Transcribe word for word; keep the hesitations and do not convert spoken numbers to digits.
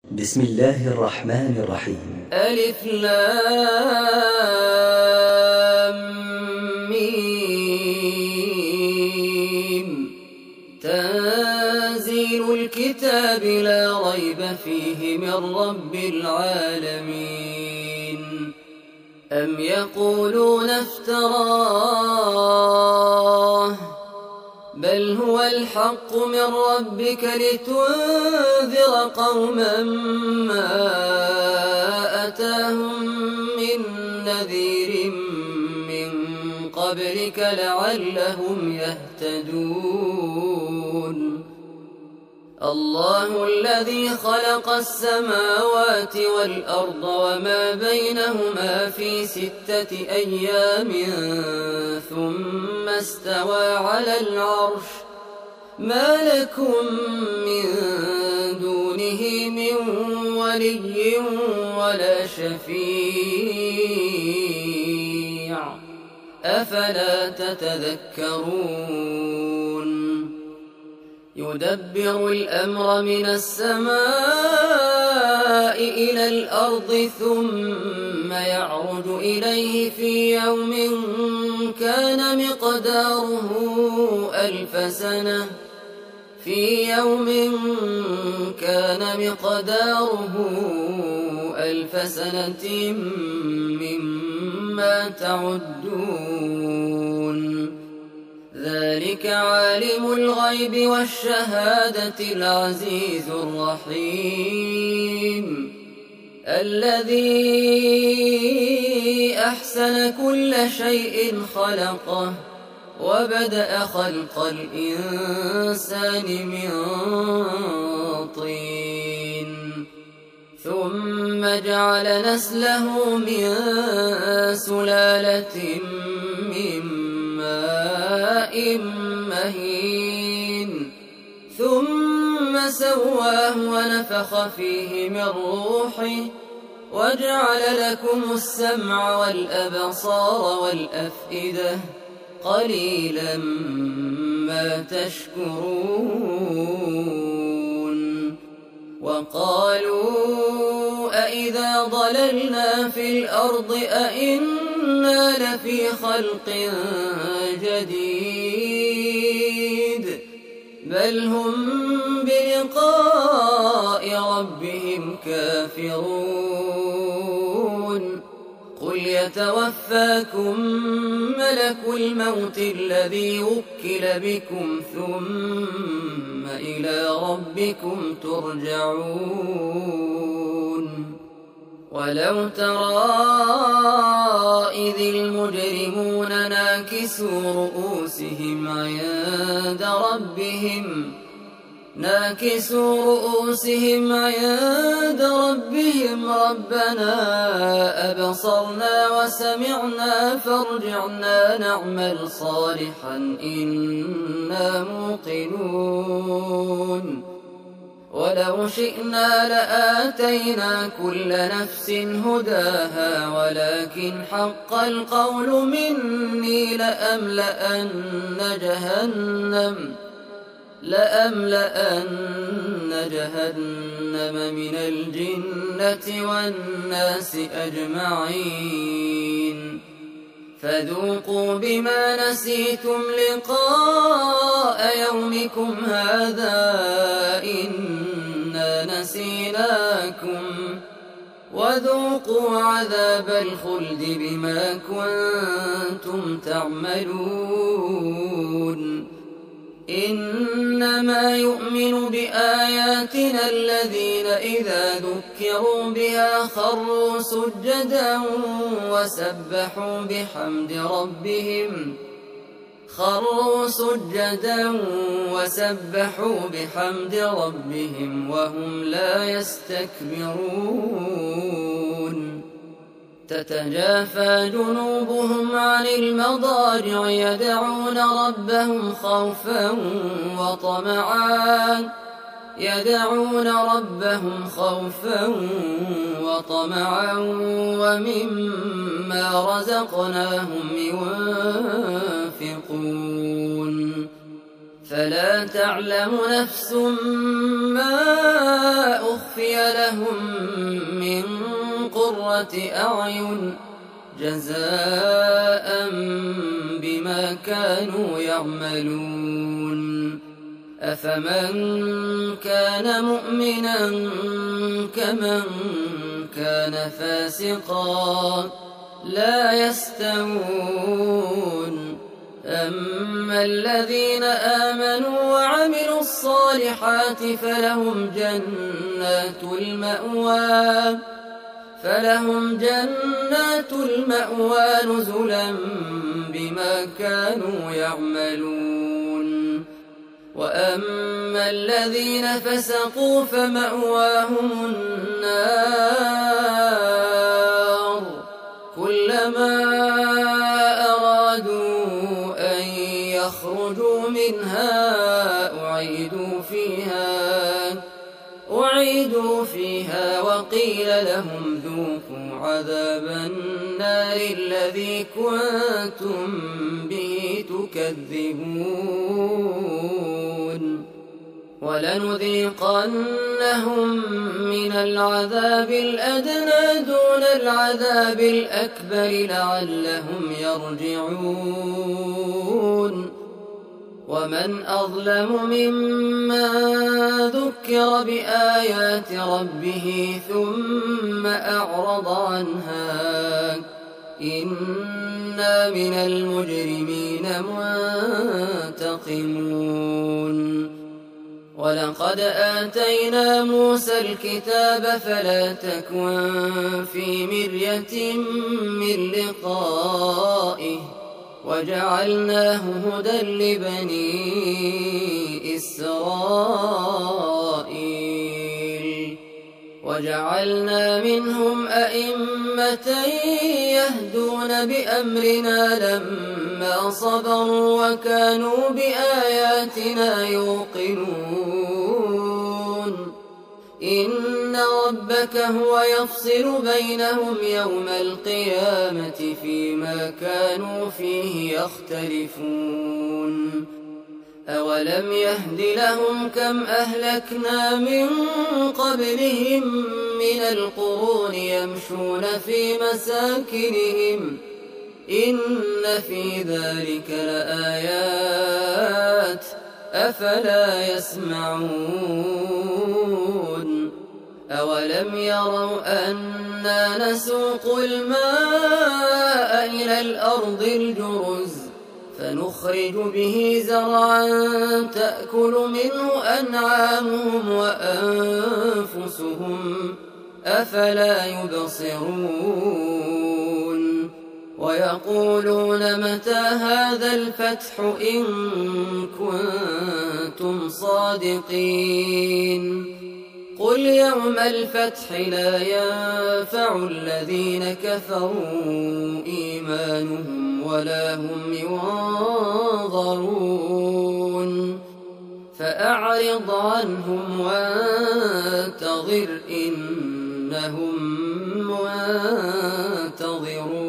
بسم الله الرحمن الرحيم. ألف لام ميم. تنزيل الكتاب لا ريب فيه من رب العالمين. أم يقولون افتراه بل هو الحق من ربك لتنذر قوما ما أتاهم من نذير من قبلك لعلهم يهتدون. الله الذي خلق السماوات والأرض وما بينهما في ستة أيام ثم استوى على العرش ما لكم من دونه من ولي ولا شفيع أفلا تتذكرون. يدبر الأمر من السماء إلى الأرض ثم يعرج إليه في يوم كان مقداره ألف سنة في يوم كان مقداره ألف سنة مما تعدون. ذلك عالم الغيب والشهادة العزيز الرحيم الذي أحسن كل شيء خلقه وبدأ خلق الإنسان من طين ثم جعل نسله من سلالة من ماء مهين ثم سواه ونفخ فيه من روحه وجعل لكم السمع والأبصار والأفئدة قليلا ما تشكرون. وقالوا أإذا ضللنا في الأرض أإنا لفي خلق جديد بل هم بلقاء ربهم كافرون. قل يتوفاكم ملك الموت الذي وكل بكم ثم إلى ربكم ترجعون. ولو ترى إذ المجرمون ناكسوا رؤوسهم عند ربهم ناكسوا رؤوسهم عند ربهم ربنا أبصرنا وسمعنا فارجعنا نعمل صالحا إنا موقنون. ولو شئنا لآتينا كل نفس هداها ولكن حق القول مني لأملأن جهنم لأملأن جهنم من الجنة والناس أجمعين. فذوقوا بما نسيتم لقاء يومكم هذا إنا نسيناكم وذوقوا عذاب الخلد بما كنتم تعملون. إنما يؤمن بآياتنا الذين إذا ذكروا بها خروا سجدا وسبحوا بحمد ربهم خروا سجدا وسبحوا بحمد ربهم وهم لا يستكبرون. تتجافى جنوبهم عن المضاجع يدعون ربهم خوفا وطمعا يدعون ربهم خوفا وطمعا ومما رزقناهم ينفقون. فلا تعلم نفس ما أخفي لهم من قرة أعين جزاء بما كانوا يعملون أفمن كان مؤمنا كمن كان فاسقا لا يستوون أما الذين آمنوا وعملوا الصالحات فلهم جنات المأوى فلهم جنات المأوى نزلا بما كانوا يعملون وأما الذين فسقوا فمأواهم النار كلما أرادوا أن يخرجوا منها أعيدوا فيها أعيدوا فيها وقيل لهم ذوقوا عذاب النار الذي كنتم به تكذبون ولنذيقنهم من العذاب الأدنى دون العذاب الأكبر لعلهم يرجعون ومن أظلم ممن ذكر بآيات ربه ثم أعرض عنها إنا من المجرمين منتقمون ولقد آتينا موسى الكتاب فلا تكن في مرية من لقائه وجعلناه هدى لبني إسرائيل وجعلنا منهم أئمة يهدون بأمرنا لما صبروا وكانوا بآياتنا يوقنون إن ربك هو يفصل بينهم يوم القيامة فيما كانوا فيه يختلفون أولم يهد لهم كم أهلكنا من قبلهم من القرون يمشون في مساكنهم إن في ذلك لآيات أفلا يسمعون أولم يروا أنا نسوق الماء إلى الأرض الجرز فنخرج به زرعا تأكل منه أنعامهم وأنفسهم أفلا يبصرون ويقولون متى هذا الفتح إن كنتم صادقين قل يوم الفتح لا ينفع الذين كفروا إيمانهم ولا هم ينظرون فأعرض عنهم وانتظر إنهم منتظرون